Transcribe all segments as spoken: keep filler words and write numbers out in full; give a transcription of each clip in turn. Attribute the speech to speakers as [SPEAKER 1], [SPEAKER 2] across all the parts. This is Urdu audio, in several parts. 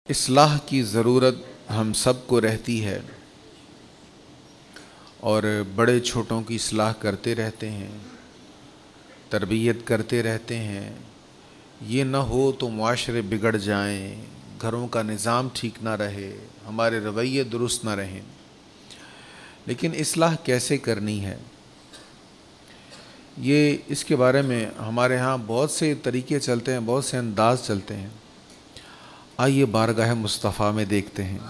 [SPEAKER 1] اصلاح کی ضرورت ہم سب کو رہتی ہے اور بڑے چھوٹوں کی اصلاح کرتے رہتے ہیں، تربیت کرتے رہتے ہیں۔ یہ نہ ہو تو معاشرے بگڑ جائیں، گھروں کا نظام ٹھیک نہ رہے، ہمارے رویے درست نہ رہیں۔ لیکن اصلاح کیسے کرنی ہے، یہ اس کے بارے میں ہمارے ہاں بہت سے طریقے چلتے ہیں، بہت سے انداز چلتے ہیں۔ آئیے بارگاہ مصطفیٰ میں دیکھتے ہیں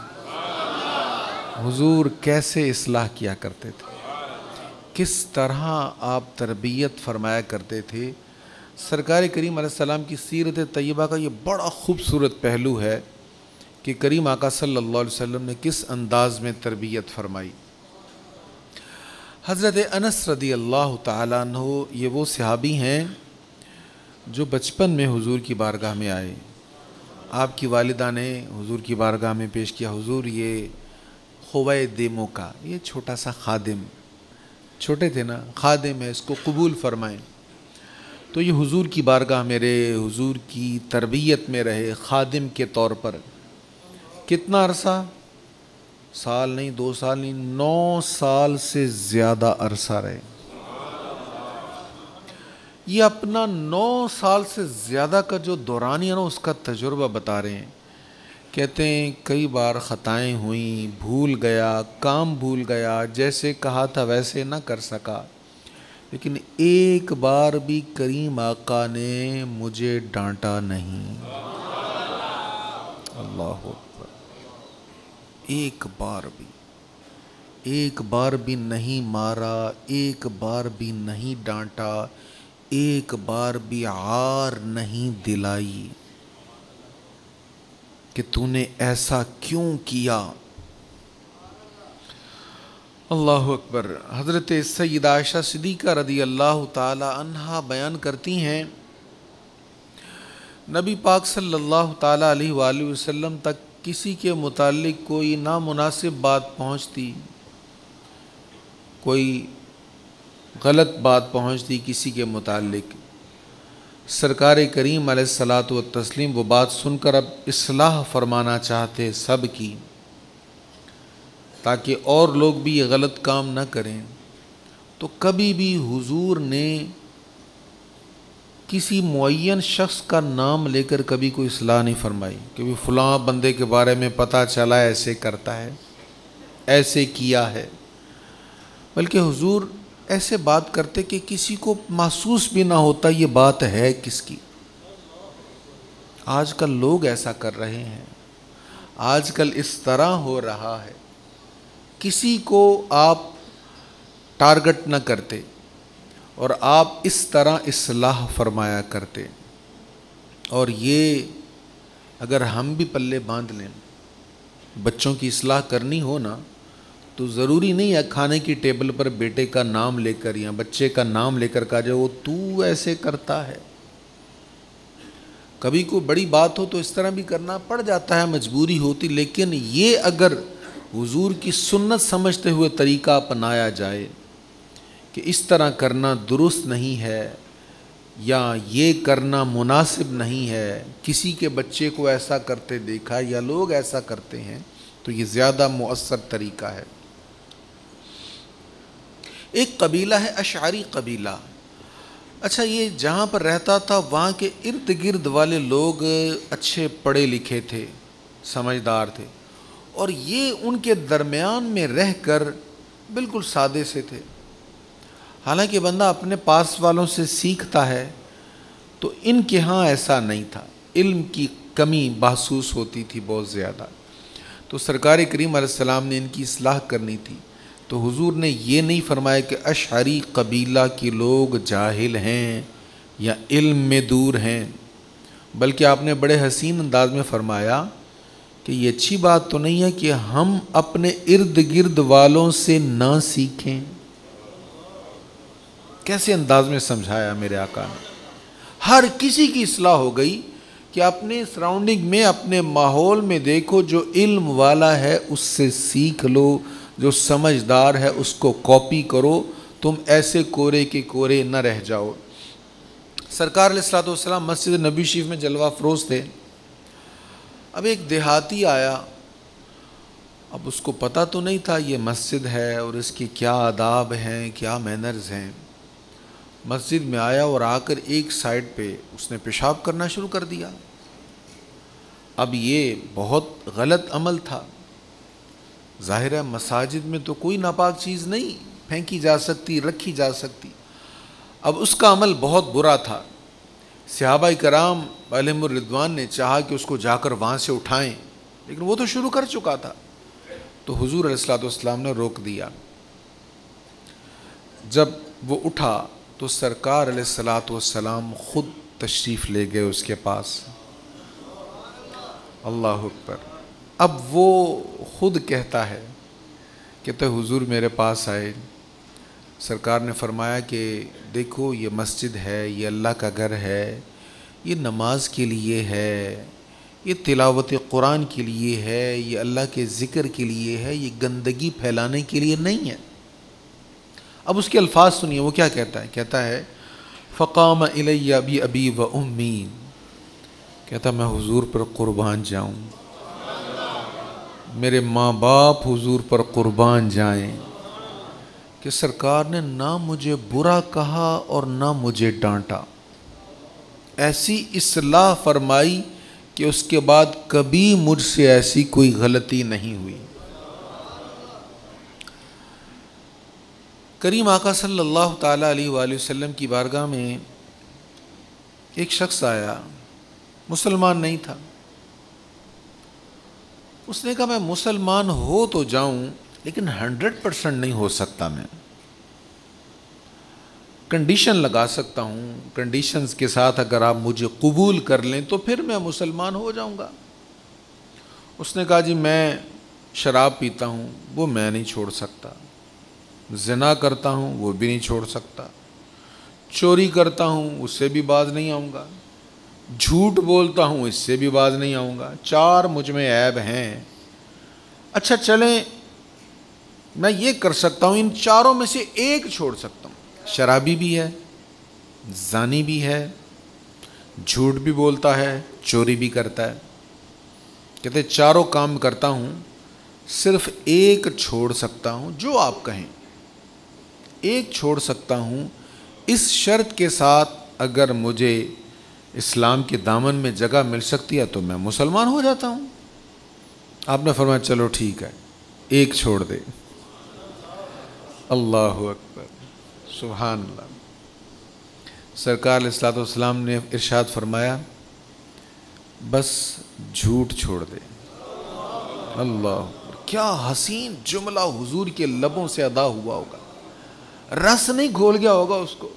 [SPEAKER 1] حضور کیسے اصلاح کیا کرتے تھے، کس طرح آپ تربیت فرمایا کرتے تھے۔ سرکار کریم علیہ السلام کی سیرت طیبہ کا یہ بڑا خوبصورت پہلو ہے کہ کریم آقا صلی اللہ علیہ وسلم نے کس انداز میں تربیت فرمائی۔ حضرت انس رضی اللہ تعالیٰ عنہ یہ وہ صحابی ہیں جو بچپن میں حضور کی بارگاہ میں آئے۔ آپ کی والدہ نے حضور کی بارگاہ میں پیش کیا، حضور یہ خویدموں کا، یہ چھوٹا سا خادم، چھوٹے تھے نا، خادم ہے، اس کو قبول فرمائیں۔ تو یہ حضور کی بارگاہ میں رہے، حضور کی تربیت میں رہے خادم کے طور پر۔ کتنا عرصہ؟ سال نہیں، دو سال نہیں، نو سال سے زیادہ عرصہ رہے۔ یہ اپنا نو سال سے زیادہ کا جو دوران ہے نا، اس کا تجربہ بتا رہے ہیں۔ کہتے ہیں کئی بار خطائیں ہوئیں، بھول گیا، کام بھول گیا، جیسے کہا تھا ویسے نہ کر سکا، لیکن ایک بار بھی کریم آقا نے مجھے ڈانٹا نہیں۔ اللہ اکبر، ایک بار بھی ایک بار بھی نہیں مارا، ایک بار بھی نہیں ڈانٹا، ایک بار بھی عار نہیں دلائی کہ تو نے ایسا کیوں کیا۔ اللہ اکبر۔ حضرت سیدہ عائشہ صدیقہ رضی اللہ تعالی عنہا بیان کرتی ہیں، نبی پاک صلی اللہ تعالی علیہ وآلہ وسلم تک کسی کے متعلق کوئی نامناسب بات پہنچتی، کوئی غلط بات پہنچتی کسی کے متعلق، سرکار کریم علیہ الصلاۃ والتسلیم وہ بات سن کر اب اصلاح فرمانا چاہتے سب کی، تاکہ اور لوگ بھی یہ غلط کام نہ کریں۔ تو کبھی بھی حضور نے کسی معین شخص کا نام لے کر کبھی کوئی اصلاح نہیں فرمائی کہ بھی فلاں بندے کے بارے میں پتہ چلا ایسے کرتا ہے، ایسے کیا ہے، بلکہ حضور ایسے بات کرتے کہ کسی کو محسوس بھی نہ ہوتا یہ بات ہے کس کی۔ آج کل لوگ ایسا کر رہے ہیں، آج کل اس طرح ہو رہا ہے، کسی کو آپ ٹارگٹ نہ کرتے اور آپ اس طرح اصلاح فرمایا کرتے۔ اور یہ اگر ہم بھی پلے باندھ لیں، بچوں کی اصلاح کرنی ہو نا، تو ضروری نہیں ہے کھانے کی ٹیبل پر بیٹے کا نام لے کر یا بچے کا نام لے کر کہا جائے وہ تو ایسے کرتا ہے۔ کبھی کوئی بڑی بات ہو تو اس طرح بھی کرنا پڑ جاتا ہے، مجبوری ہوتی، لیکن یہ اگر حضور کی سنت سمجھتے ہوئے طریقہ اپنایا جائے کہ اس طرح کرنا درست نہیں ہے یا یہ کرنا مناسب نہیں ہے، کسی کے بچے کو ایسا کرتے دیکھا یا لوگ ایسا کرتے ہیں، تو یہ زیادہ مؤثر طریقہ ہے۔ ایک قبیلہ ہے اشعری قبیلہ۔ اچھا، یہ جہاں پر رہتا تھا وہاں کے ارد گرد والے لوگ اچھے پڑھے لکھے تھے، سمجھدار تھے، اور یہ ان کے درمیان میں رہ کر بالکل سادے سے تھے۔ حالانکہ بندہ اپنے پاس والوں سے سیکھتا ہے، تو ان کے ہاں ایسا نہیں تھا، علم کی کمی محسوس ہوتی تھی بہت زیادہ۔ تو سرکار کریم علیہ السلام نے ان کی اصلاح کرنی تھی، تو حضور نے یہ نہیں فرمایا کہ اشعری قبیلہ کے لوگ جاہل ہیں یا علم میں دور ہیں، بلکہ آپ نے بڑے حسین انداز میں فرمایا کہ یہ اچھی بات تو نہیں ہے کہ ہم اپنے ارد گرد والوں سے نہ سیکھیں۔ کیسے انداز میں سمجھایا میرے آقا نے۔ ہر کسی کی اصلاح ہو گئی کہ اپنے سراؤنڈنگ میں، اپنے ماحول میں دیکھو، جو علم والا ہے اس سے سیکھ لو، جو سمجھدار ہے اس کو کاپی کرو، تم ایسے کورے کے کورے نہ رہ جاؤ۔ سرکار علیہ الصلوۃ والسلام مسجد نبی شریف میں جلوہ افروز تھے، اب ایک دیہاتی آیا، اب اس کو پتہ تو نہیں تھا یہ مسجد ہے اور اس کی کیا آداب ہیں، کیا مینرز ہیں۔ مسجد میں آیا اور آ کر ایک سائڈ پہ اس نے پیشاب کرنا شروع کر دیا۔ اب یہ بہت غلط عمل تھا۔ ظاہر ہے مساجد میں تو کوئی ناپاک چیز نہیں پھینکی جا سکتی، رکھی جا سکتی۔ اب اس کا عمل بہت برا تھا۔ صحابہ کرام علیہم الرضوان نے چاہا کہ اس کو جا کر وہاں سے اٹھائیں، لیکن وہ تو شروع کر چکا تھا، تو حضور علیہ الصلوۃ والسلام نے روک دیا۔ جب وہ اٹھا تو سرکار علیہ الصلوۃ والسلام خود تشریف لے گئے اس کے پاس۔ اللہ اکبر۔ اب وہ خود کہتا ہے کہتے حضور میرے پاس آئے، سرکار نے فرمایا کہ دیکھو یہ مسجد ہے، یہ اللہ کا گھر ہے، یہ نماز کے لیے ہے، یہ تلاوت قرآن کے لیے ہے، یہ اللہ کے ذکر کے لیے ہے، یہ گندگی پھیلانے کے لیے نہیں ہے۔ اب اس کے الفاظ سنیے وہ کیا کہتا ہے، کہتا ہے فقام الی ابی ابی و امی، کہتا میں حضور پر قربان جاؤں، میرے ماں باپ حضور پر قربان جائیں کہ سرکار نے نہ مجھے برا کہا اور نہ مجھے ڈانٹا، ایسی اصلاح فرمائی کہ اس کے بعد کبھی مجھ سے ایسی کوئی غلطی نہیں ہوئی۔ کریم آقا صلی اللہ تعالیٰ علیہ وآلہ وسلم کی بارگاہ میں ایک شخص آیا، مسلمان نہیں تھا۔ اس نے کہا میں مسلمان ہو تو جاؤں لیکن ہنڈریڈ پرسنٹ نہیں ہو سکتا، میں کنڈیشن لگا سکتا ہوں، کنڈیشنز کے ساتھ اگر آپ مجھے قبول کر لیں تو پھر میں مسلمان ہو جاؤں گا۔ اس نے کہا جی میں شراب پیتا ہوں، وہ میں نہیں چھوڑ سکتا، زنا کرتا ہوں وہ بھی نہیں چھوڑ سکتا، چوری کرتا ہوں اس سے بھی باز نہیں آؤں گا، جھوٹ بولتا ہوں اس سے بھی باز نہیں آؤں گا، چار مجھ میں عیب ہیں۔ اچھا چلیں میں یہ کر سکتا ہوں، ان چاروں میں سے ایک چھوڑ سکتا ہوں، شرابی بھی ہے، زانی بھی ہے، جھوٹ بھی بولتا ہے، چوری بھی کرتا ہے، کہتے چاروں کام کرتا ہوں، صرف ایک چھوڑ سکتا ہوں، جو آپ کہیں ایک چھوڑ سکتا ہوں، اس شرط کے ساتھ اگر مجھے اسلام کے دامن میں جگہ مل سکتی ہے تو میں مسلمان ہو جاتا ہوں۔ آپ نے فرمایا چلو ٹھیک ہے، ایک چھوڑ دے۔ اللہ اکبر، سبحان اللہ۔ سرکار علیہ الصلوۃ والسلام نے ارشاد فرمایا بس جھوٹ چھوڑ دے۔ اللہ، کیا حسین جملہ حضور کے لبوں سے ادا ہوا ہوگا، رس نہیں گھول گیا ہوگا اس کو۔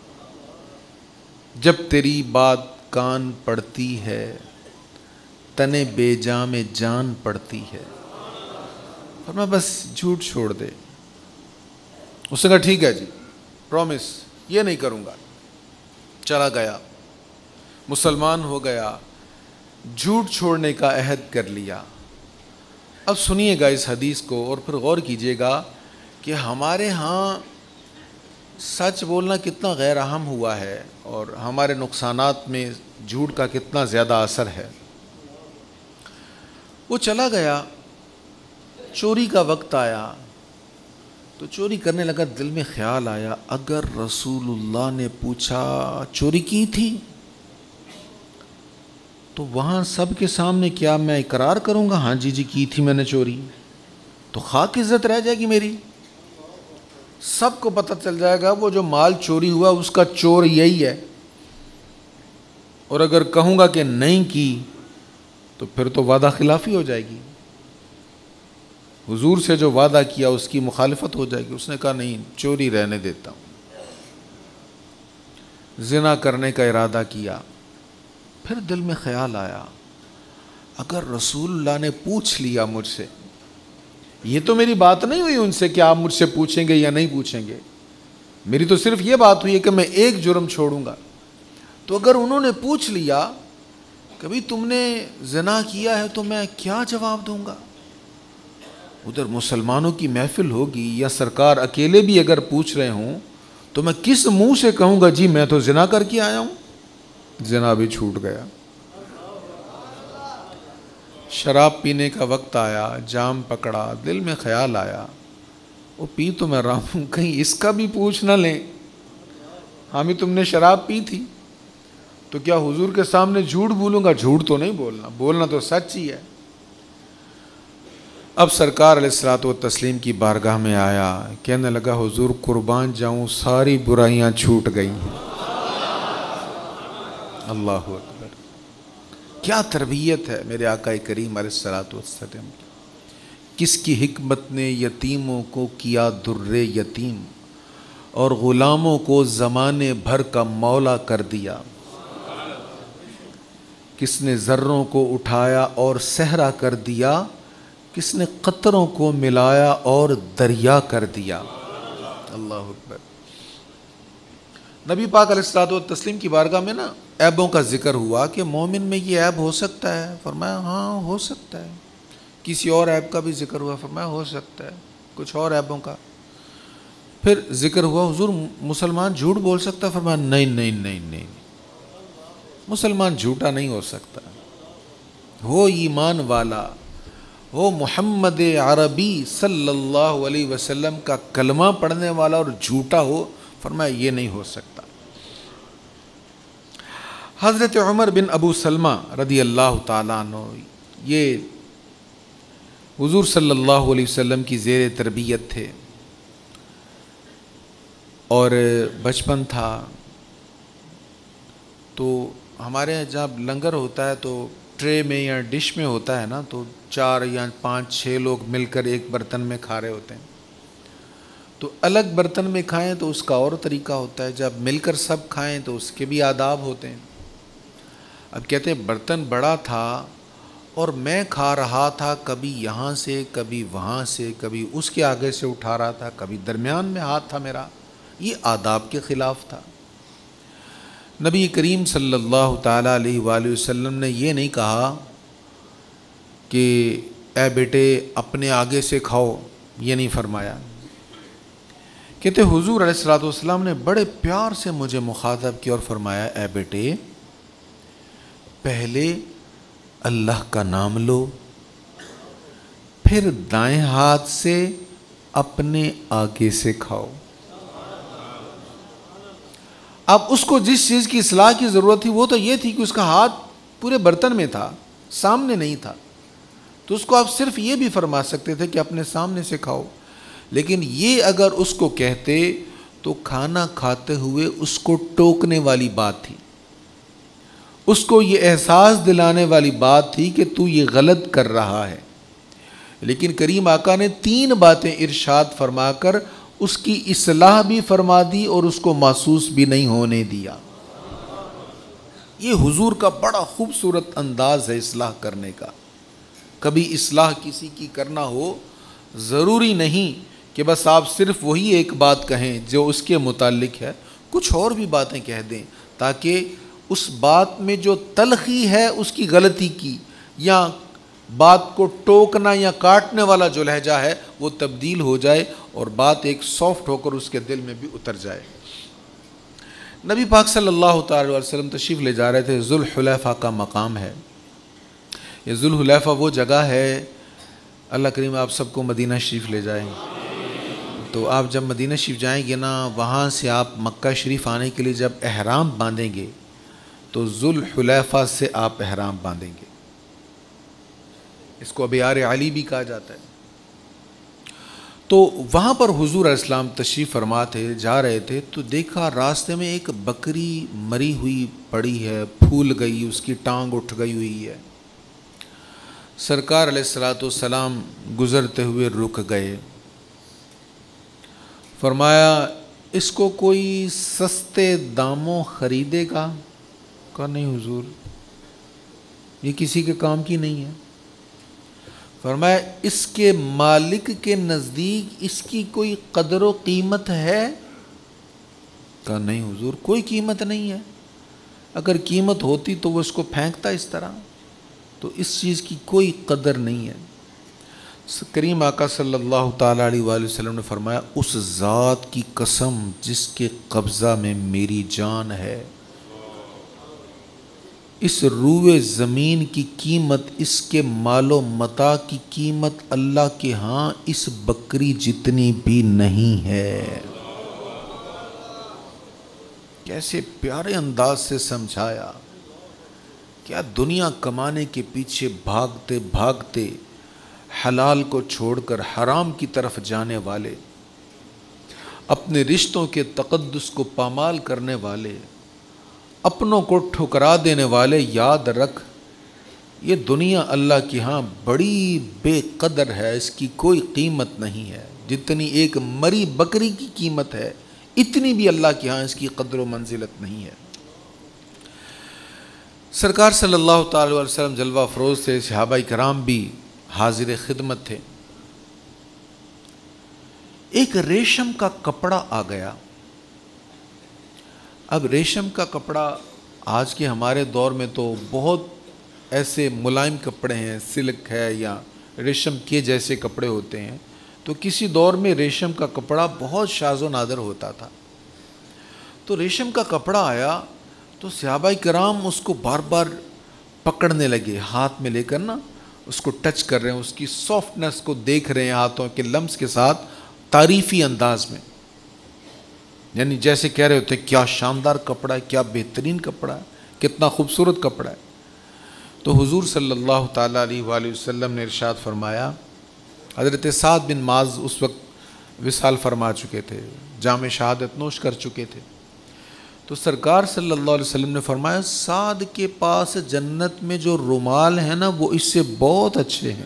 [SPEAKER 1] جب تیری بات کان پڑتی ہے تنے بے جاں میں جان پڑتی ہے، فرمایا بس جھوٹ چھوڑ دے۔ اس نے کہا ٹھیک ہے جی، پرومس یہ نہیں کروں گا۔ چلا گیا، مسلمان ہو گیا، جھوٹ چھوڑنے کا عہد کر لیا۔ اب سنیے گا اس حدیث کو اور پھر غور کیجئے گا کہ ہمارے ہاں سچ بولنا کتنا غیر اہم ہوا ہے اور ہمارے نقصانات میں جھوٹ کا کتنا زیادہ اثر ہے۔ وہ چلا گیا، چوری کا وقت آیا تو چوری کرنے لگا، دل میں خیال آیا اگر رسول اللہ نے پوچھا چوری کی تھی تو وہاں سب کے سامنے کیا میں اقرار کروں گا ہاں جی جی کی تھی میں نے چوری، تو خاک عزت رہ جائے گی میری، سب کو پتہ چل جائے گا وہ جو مال چوری ہوا اس کا چور یہی ہے، اور اگر کہوں گا کہ نہیں کی تو پھر تو وعدہ خلافی ہو جائے گی، حضور سے جو وعدہ کیا اس کی مخالفت ہو جائے گی۔ اس نے کہا نہیں، چوری رہنے دیتا ہوں۔ زنا کرنے کا ارادہ کیا، پھر دل میں خیال آیا اگر رسول اللہ نے پوچھ لیا مجھ سے، یہ تو میری بات نہیں ہوئی ان سے کہ آپ مجھ سے پوچھیں گے یا نہیں پوچھیں گے، میری تو صرف یہ بات ہوئی ہے کہ میں ایک جرم چھوڑوں گا، تو اگر انہوں نے پوچھ لیا کبھی تم نے زنا کیا ہے تو میں کیا جواب دوں گا؟ ادھر مسلمانوں کی محفل ہوگی یا سرکار اکیلے بھی اگر پوچھ رہے ہوں تو میں کس منہ سے کہوں گا جی میں تو زنا کر کے آیا ہوں؟ زنا بھی چھوٹ گیا۔ شراب پینے کا وقت آیا، جام پکڑا، دل میں خیال آیا وہ پی تو میں رہا ہوں، کہیں اس کا بھی پوچھ نہ لیں، ہاں بھی تم نے شراب پی تھی تو کیا حضور کے سامنے جھوٹ بولوں گا؟ جھوٹ تو نہیں بولنا، بولنا تو سچ ہی ہے۔ اب سرکار علیہ الصلوۃ والتسلیم کی بارگاہ میں آیا، کہنے لگا حضور قربان جاؤں، ساری برائیاں چھوٹ گئیں۔ اللہ اکبر، کیا تربیت ہے میرے آقا کریم علیہ الصلوۃ والسلام کی۔ کس کی حکمت نے یتیموں کو کیا در یتیم، اور غلاموں کو زمانے بھر کا مولا کر دیا۔ کس نے ذروں کو اٹھایا اور صحرا کر دیا، کس نے قطروں کو ملایا اور دریا کر دیا۔ اللہ اکبر۔ نبی پاک علیہ الصلوۃ والتسلیم کی بارگاہ میں نا عیبوں کا ذکر ہوا کہ مومن میں یہ عیب ہو سکتا ہے، فرمایا ہاں ہو سکتا ہے۔ کسی اور عیب کا بھی ذکر ہوا، فرمایا ہو سکتا ہے کچھ اور عیبوں کا۔ پھر ذکر ہوا حضور مسلمان جھوٹ بول سکتا ہے، فرمایا نہیں نہیں نہیں نہیں، مسلمان جھوٹا نہیں ہو سکتا، ہو ایمان والا، ہو محمد عربی صلی اللہ علیہ وسلم کا کلمہ پڑھنے والا اور جھوٹا ہو، فرمایا یہ نہیں ہو سکتا۔ حضرت عمر بن ابو سلمہ رضی اللہ تعالیٰ عنہ یہ حضور صلی اللہ علیہ وسلم کی زیر تربیت تھے، اور بچپن تھا تو ہمارے یہاں جب لنگر ہوتا ہے تو ٹرے میں یا ڈش میں ہوتا ہے نا، تو چار یا پانچ چھ لوگ مل کر ایک برتن میں کھا رہے ہوتے ہیں۔ تو الگ برتن میں کھائیں تو اس کا اور طریقہ ہوتا ہے، جب مل کر سب کھائیں تو اس کے بھی آداب ہوتے ہیں۔ اب کہتے ہیں برتن بڑا تھا اور میں کھا رہا تھا، کبھی یہاں سے کبھی وہاں سے، کبھی اس کے آگے سے اٹھا رہا تھا، کبھی درمیان میں ہاتھ تھا میرا، یہ آداب کے خلاف تھا۔ نبی کریم صلی اللہ تعالیٰ علیہ وآلہ وسلم نے یہ نہیں کہا کہ اے بیٹے اپنے آگے سے کھاؤ، یہ نہیں فرمایا۔ کہتے حضور علیہ الصلوۃ والسلام نے بڑے پیار سے مجھے مخاطب کیا اور فرمایا اے بیٹے پہلے اللہ کا نام لو، پھر دائیں ہاتھ سے اپنے آگے سے کھاؤ۔ اب اس کو جس چیز کی اصلاح کی ضرورت تھی وہ تو یہ تھی کہ اس کا ہاتھ پورے برتن میں تھا، سامنے نہیں تھا، تو اس کو آپ صرف یہ بھی فرما سکتے تھے کہ اپنے سامنے سے کھاؤ، لیکن یہ اگر اس کو کہتے تو کھانا کھاتے ہوئے اس کو ٹوکنے والی بات تھی، اس کو یہ احساس دلانے والی بات تھی کہ تو یہ غلط کر رہا ہے۔ لیکن کریم آقا نے تین باتیں ارشاد فرما کر اس کی اصلاح بھی فرما دی اور اس کو محسوس بھی نہیں ہونے دیا۔ یہ حضور کا بڑا خوبصورت انداز ہے اصلاح کرنے کا۔ کبھی اصلاح کسی کی کرنا ہو، ضروری نہیں کہ بس آپ صرف وہی ایک بات کہیں جو اس کے متعلق ہے، کچھ اور بھی باتیں کہہ دیں تاکہ اس بات میں جو تلخی ہے اس کی غلطی کی، یا بات کو ٹوکنا یا کاٹنے والا جو لہجہ ہے وہ تبدیل ہو جائے اور بات ایک سافٹ ہو کر اس کے دل میں بھی اتر جائے۔ نبی پاک صلی اللہ تعالی علیہ وسلم تشریف لے جا رہے تھے، ذوالحلیفہ کا مقام ہے۔ یہ ذوالحلیفہ وہ جگہ ہے، اللہ کریم آپ سب کو مدینہ شریف لے جائیں، تو آپ جب مدینہ شریف جائیں گے نا، وہاں سے آپ مکہ شریف آنے کے لیے جب احرام باندھیں گے تو ذوالحلیفہ سے آپ احرام باندھیں گے، اس کو ابیار علی بھی کہا جاتا ہے۔ تو وہاں پر حضور علیہ السلام تشریف فرما تھے، جا رہے تھے تو دیکھا راستے میں ایک بکری مری ہوئی پڑی ہے، پھول گئی، اس کی ٹانگ اٹھ گئی ہوئی ہے۔ سرکار علیہ الصلوۃ والسلام گزرتے ہوئے رک گئے، فرمایا اس کو کوئی سستے داموں خریدے گا؟ کہا نہیں حضور، یہ کسی کے کام کی نہیں ہے۔ فرمایا اس کے مالک کے نزدیک اس کی کوئی قدر و قیمت ہے؟ کہا نہیں حضور کوئی قیمت نہیں ہے، اگر قیمت ہوتی تو وہ اس کو پھینکتا اس طرح، تو اس چیز کی کوئی قدر نہیں ہے۔ کریم آقا صلی اللہ تعالیٰ علیہ وآلہ وسلم نے فرمایا اس ذات کی قسم جس کے قبضہ میں میری جان ہے، اس روئے زمین کی قیمت، اس کے مال و متاع کی قیمت اللہ کے ہاں اس بکری جتنی بھی نہیں ہے۔ کیسے پیارے انداز سے سمجھایا۔ کیا دنیا کمانے کے پیچھے بھاگتے بھاگتے حلال کو چھوڑ کر حرام کی طرف جانے والے، اپنے رشتوں کے تقدس کو پامال کرنے والے، اپنوں کو ٹھکرا دینے والے، یاد رکھ یہ دنیا اللہ کی ہاں بڑی بے قدر ہے، اس کی کوئی قیمت نہیں ہے۔ جتنی ایک مری بکری کی قیمت ہے اتنی بھی اللہ کے ہاں اس کی قدر و منزلت نہیں ہے۔ سرکار صلی اللہ تعالی علیہ وسلم جلوہ افروز تھے، صحابہ کرام بھی حاضر خدمت تھے۔ ایک ریشم کا کپڑا آ گیا۔ اب ریشم کا کپڑا آج کے ہمارے دور میں تو بہت ایسے ملائم کپڑے ہیں، سلک ہے یا ریشم کے جیسے کپڑے ہوتے ہیں، تو کسی دور میں ریشم کا کپڑا بہت شاذ و نادر ہوتا تھا۔ تو ریشم کا کپڑا آیا تو صحابہ کرام اس کو بار بار پکڑنے لگے، ہاتھ میں لے کر نا اس کو ٹچ کر رہے ہیں، اس کی سافٹنس کو دیکھ رہے ہیں ہاتھوں کے لمس کے ساتھ، تعریفی انداز میں، یعنی جیسے کہہ رہے ہوتے ہیں کیا شاندار کپڑا ہے، کیا بہترین کپڑا ہے، کتنا خوبصورت کپڑا ہے۔ تو حضور صلی اللہ تعالیٰ علیہ وآلہ وسلم نے ارشاد فرمایا، حضرت سعد بن معاذ اس وقت وصال فرما چکے تھے، جام شہادت نوش کر چکے تھے، تو سرکار صلی اللہ علیہ وسلم نے فرمایا سعد کے پاس جنت میں جو رومال ہیں نا وہ اس سے بہت اچھے ہیں۔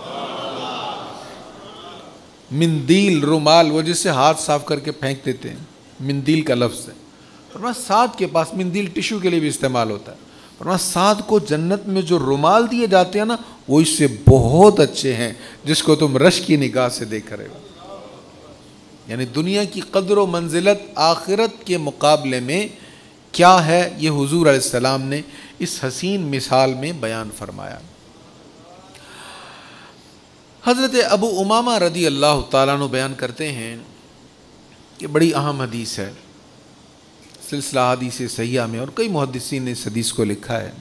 [SPEAKER 1] مندیل، رومال، وہ جس سے ہاتھ صاف کر کے پھینک دیتے ہیں، مندیل کا لفظ ہے۔ فرمایا سعد کے پاس، مندیل ٹیشو کے لیے بھی استعمال ہوتا ہے، فرمایا سعد کو جنت میں جو رومال دیے جاتے ہیں نا وہ اس سے بہت اچھے ہیں، جس کو تم رش کی نگاہ سے دیکھ رہے ہو۔ یعنی دنیا کی قدر و منزلت آخرت کے مقابلے میں کیا ہے، یہ حضور علیہ السلام نے اس حسین مثال میں بیان فرمایا۔ حضرت ابو امامہ رضی اللہ تعالیٰ عنہ بیان کرتے ہیں کہ بڑی اہم حدیث ہے، سلسلہ حدیث صحیحہ میں، اور کئی محدثین نے اس حدیث کو لکھا ہے۔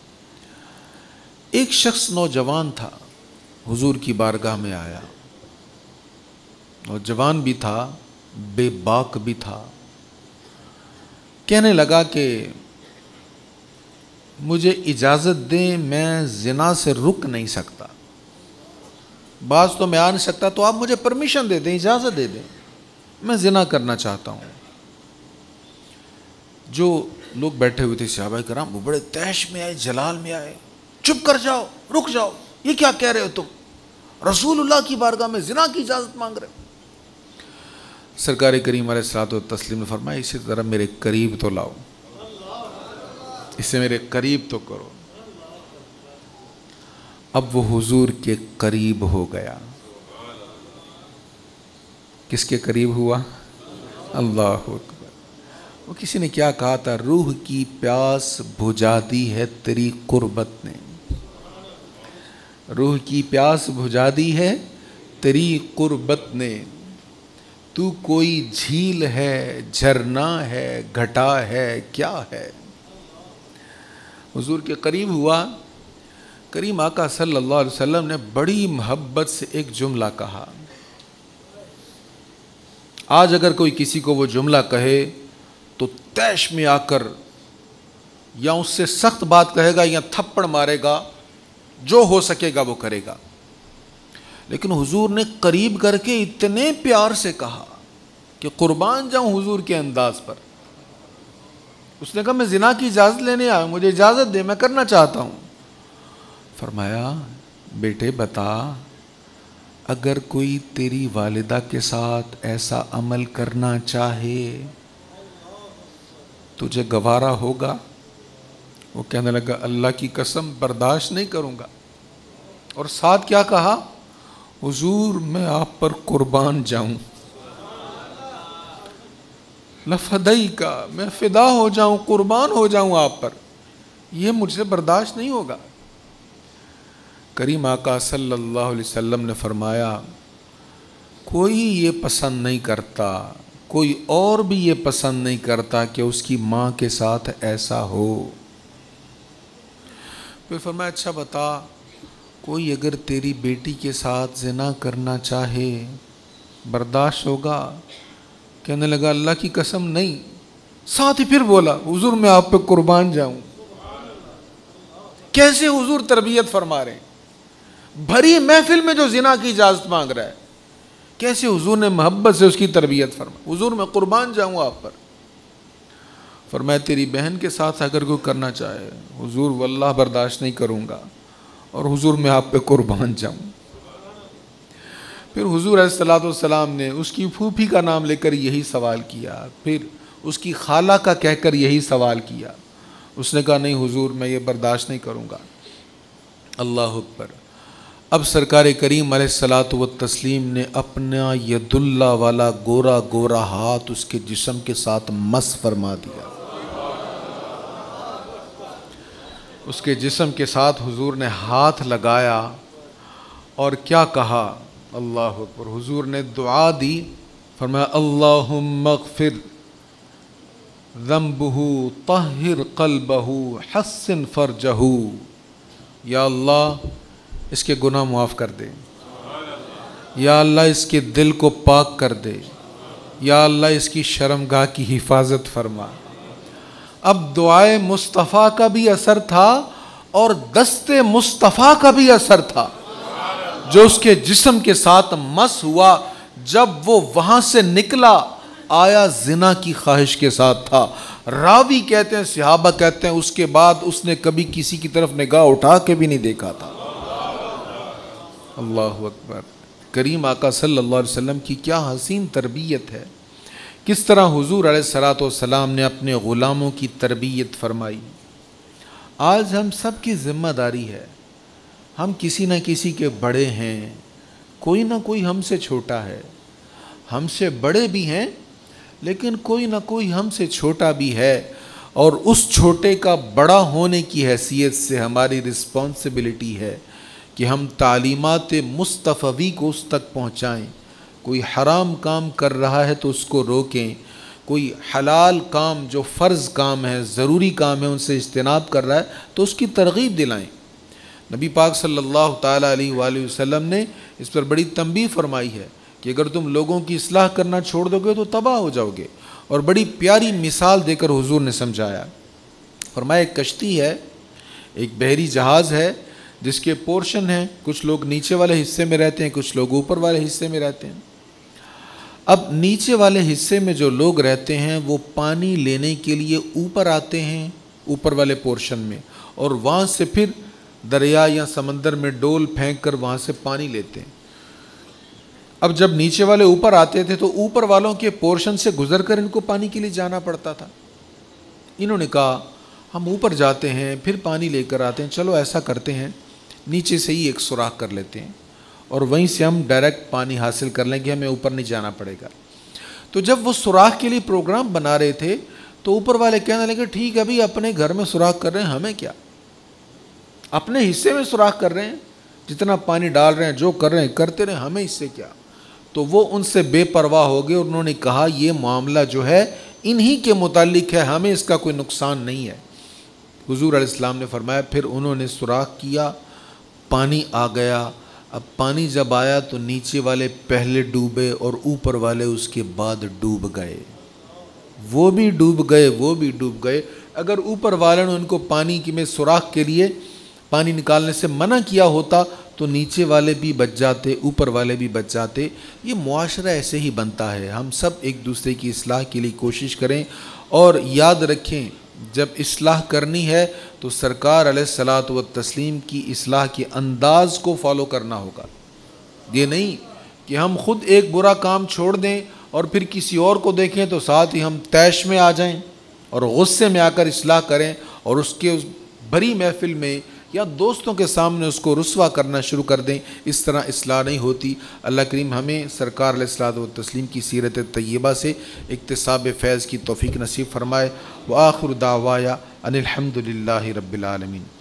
[SPEAKER 1] ایک شخص نوجوان تھا، حضور کی بارگاہ میں آیا، نوجوان بھی تھا، بے باک بھی تھا، کہنے لگا کہ مجھے اجازت دیں، میں زنا سے رک نہیں سکتا، بعض تو میں آ نہیں سکتا، تو آپ مجھے پرمیشن دے دیں، اجازت دے دیں، میں زنا کرنا چاہتا ہوں۔ جو لوگ بیٹھے ہوئے تھے صحابہ کرام وہ بڑے تیش میں آئے، جلال میں آئے، چپ کر جاؤ، رک جاؤ، یہ کیا کہہ رہے ہو تم، رسول اللہ کی بارگاہ میں زنا کی اجازت مانگ رہے ہو۔ سرکار کریم علیہ الصلوۃ والتسلیم نے فرمایا اسی طرح میرے قریب تو لاؤ، اسے میرے قریب تو کرو۔ اب وہ حضور کے قریب ہو گیا۔ کس کے قریب ہوا؟ اللہ اکبر۔ وہ کسی نے کیا کہا تھا، روح کی پیاس بجھا دی ہے تیری قربت نے، روح کی پیاس بجھا دی ہے تیری قربت نے، تو کوئی جھیل ہے، جھرنا ہے، گھٹا ہے، کیا ہے۔ حضور کے قریب ہوا، کریم آقا صلی اللہ علیہ وسلم نے بڑی محبت سے ایک جملہ کہا۔ آج اگر کوئی کسی کو وہ جملہ کہے تو تیش میں آ کر یا اس سے سخت بات کہے گا یا تھپڑ مارے گا، جو ہو سکے گا وہ کرے گا، لیکن حضور نے قریب کر کے اتنے پیار سے کہا کہ قربان جاؤں حضور کے انداز پر۔ اس نے کہا میں زنا کی اجازت لینے آیا ہوں، مجھے اجازت دے، میں کرنا چاہتا ہوں۔ فرمایا بیٹے بتا، اگر کوئی تیری والدہ کے ساتھ ایسا عمل کرنا چاہے تجھے گوارا ہوگا؟ وہ کہنے لگا اللہ کی قسم برداشت نہیں کروں گا۔ اور ساتھ کیا کہا، حضور میں آپ پر قربان جاؤں، لفدائی کا، میں فدا ہو جاؤں، قربان ہو جاؤں آپ پر، یہ مجھ سے برداشت نہیں ہوگا۔ کریم آقا صلی اللہ علیہ وسلم نے فرمایا کوئی یہ پسند نہیں کرتا، کوئی اور بھی یہ پسند نہیں کرتا کہ اس کی ماں کے ساتھ ایسا ہو۔ پھر فرمایا اچھا بتا، کوئی اگر تیری بیٹی کے ساتھ زنا کرنا چاہے برداشت ہوگا؟ کہنے لگا اللہ کی قسم نہیں۔ ساتھ ہی پھر بولا حضور میں آپ پہ قربان جاؤں۔ کیسے حضور تربیت فرما رہے ہیں، بھری محفل میں جو زنا کی اجازت مانگ رہا ہے، کیسے حضور نے محبت سے اس کی تربیت فرما۔ حضور میں قربان جاؤں آپ پر۔ فرمایا تیری بہن کے ساتھ اگر کوئی کرنا چاہے، حضور واللہ برداشت نہیں کروں گا، اور حضور میں آپ پہ قربان جاؤں۔ پھر حضور علیہ الصلوۃ والسلام نے اس کی پھوپھی کا نام لے کر یہی سوال کیا، پھر اس کی خالہ کا کہہ کر یہی سوال کیا۔ اس نے کہا نہیں حضور میں یہ برداشت نہیں کروں گا۔ اللہ اکبر۔ اب سرکار کریم علیہ الصلوۃ والتسلیم نے اپنا ید اللہ والا گورا گورا ہاتھ اس کے جسم کے ساتھ مس فرما دیا۔ اس کے جسم کے ساتھ حضور نے ہاتھ لگایا اور کیا کہا؟ اللہ اکبر۔ حضور نے دعا دی، فرمایا اللہم اغفر ذنبہ طہر قلبہ حسن فرجہ، یا اللہ اس کے گناہ معاف کر دے، یا اللہ اس کے دل کو پاک کر دے، یا اللہ اس کی شرمگاہ کی حفاظت فرما۔ اب دعائے مصطفیٰ کا بھی اثر تھا اور دست مصطفیٰ کا بھی اثر تھا جو اس کے جسم کے ساتھ مس ہوا۔ جب وہ وہاں سے نکلا آیا زنا کی خواہش کے ساتھ تھا۔ راوی کہتے ہیں، صحابہ کہتے ہیں اس کے بعد اس نے کبھی کسی کی طرف نگاہ اٹھا کے بھی نہیں دیکھا تھا۔ اللہ اکبر۔ کریم آقا صلی اللہ علیہ وسلم کی کیا حسین تربیت ہے، کس طرح حضور علیہ الصلوۃ والسلام نے اپنے غلاموں کی تربیت فرمائی۔ آج ہم سب کی ذمہ داری ہے، ہم کسی نہ کسی کے بڑے ہیں، کوئی نہ کوئی ہم سے چھوٹا ہے، ہم سے بڑے بھی ہیں لیکن کوئی نہ کوئی ہم سے چھوٹا بھی ہے، اور اس چھوٹے کا بڑا ہونے کی حیثیت سے ہماری رسپانسبلٹی ہے کہ ہم تعلیمات مصطفی کو اس تک پہنچائیں۔ کوئی حرام کام کر رہا ہے تو اس کو روکیں، کوئی حلال کام جو فرض کام ہے، ضروری کام ہے، ان سے اجتناب کر رہا ہے تو اس کی ترغیب دلائیں۔ نبی پاک صلی اللہ تعالیٰ علیہ وآلہ وسلم نے اس پر بڑی تنبیہ فرمائی ہے کہ اگر تم لوگوں کی اصلاح کرنا چھوڑ دو گے تو تباہ ہو جاؤ گے، اور بڑی پیاری مثال دے کر حضور نے سمجھایا۔ فرمایا ایک کشتی ہے، ایک بحری جہاز ہے جس کے پورشن ہیں، کچھ لوگ نیچے والے حصے میں رہتے ہیں، کچھ لوگ اوپر والے حصے میں رہتے ہیں۔ اب نیچے والے حصے میں جو لوگ رہتے ہیں وہ پانی لینے کے لیے اوپر آتے ہیں اوپر والے پورشن میں، اور وہاں سے پھر دریا یا سمندر میں ڈول پھینک کر وہاں سے پانی لیتے ہیں۔ اب جب نیچے والے اوپر آتے تھے تو اوپر والوں کے پورشن سے گزر کر ان کو پانی کے لیے جانا پڑتا تھا۔ انہوں نے کہا ہم اوپر جاتے ہیں پھر پانی لے کر آتے ہیں، چلو ایسا کرتے ہیں نیچے سے ہی ایک سوراخ کر لیتے ہیں اور وہیں سے ہم ڈائریکٹ پانی حاصل کر لیں گے، ہمیں اوپر نہیں جانا پڑے گا۔ تو جب وہ سوراخ کے لیے پروگرام بنا رہے تھے تو اوپر والے کہنے لگے ٹھیک ہے ابھی اپنے گھر میں سوراخ کر رہے ہیں، ہمیں کیا، اپنے حصے میں سوراخ کر رہے ہیں، جتنا پانی ڈال رہے ہیں جو کر رہے ہیں کرتے رہے، ہمیں اس سے کیا۔ تو وہ ان سے بے پرواہ ہو گئے اور انہوں نے کہا یہ معاملہ جو ہے انہی کے متعلق ہے، ہمیں اس کا کوئی نقصان نہیں ہے۔ حضور علیہ السلام نے فرمایا پھر انہوں نے سوراخ کیا، پانی آ گیا۔ اب پانی جب آیا تو نیچے والے پہلے ڈوبے اور اوپر والے اس کے بعد ڈوب گئے، وہ بھی ڈوب گئے وہ بھی ڈوب گئے۔ اگر اوپر والے نے ان کو پانی کی میں سوراخ کے لیے پانی نکالنے سے منع کیا ہوتا تو نیچے والے بھی بچ جاتے، اوپر والے بھی بچ جاتے۔ یہ معاشرہ ایسے ہی بنتا ہے، ہم سب ایک دوسرے کی اصلاح کے لیے کوشش کریں، اور یاد رکھیں جب اصلاح کرنی ہے تو سرکار علیہ الصلوۃ والتسلیم کی اصلاح کے انداز کو فالو کرنا ہوگا۔ یہ نہیں کہ ہم خود ایک برا کام چھوڑ دیں اور پھر کسی اور کو دیکھیں تو ساتھ ہی ہم طیش میں آ جائیں اور غصے میں آ کر اصلاح کریں اور اس کے اس بھری محفل میں یا دوستوں کے سامنے اس کو رسوا کرنا شروع کر دیں۔ اس طرح اصلاح نہیں ہوتی۔ اللہ کریم ہمیں سرکار علیہ الصلوۃ والتسلیم کی سیرت طیبہ سے اکتساب فیض کی توفیق نصیب فرمائے۔ وآخر دعوایا ان الحمد للہ رب العالمین۔